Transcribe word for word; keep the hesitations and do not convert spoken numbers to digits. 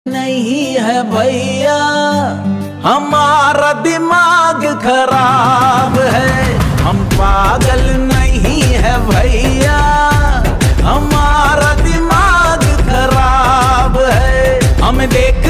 नहीं है भैया, हमारा दिमाग खराब है। हम पागल नहीं है भैया, हमारा दिमाग खराब है। हम देख